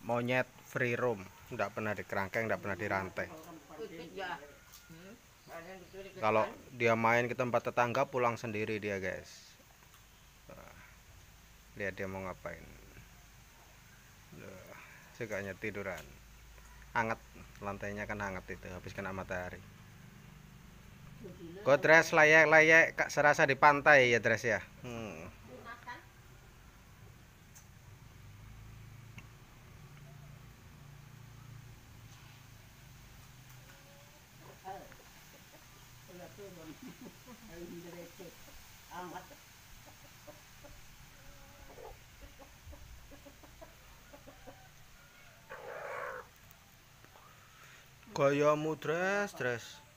monyet free roam, nggak pernah di kerangkeng, nggak pernah dirantai. Kalau dia main ke tempat tetangga pulang sendiri dia, guys. Lihat dia mau ngapain. Sukanya tiduran. Hangat, lantainya kan hangat itu, habis kena matahari. Kok Dres layak-layak kak serasa di pantai ya Dres ya. Gayamu Dres, Dres.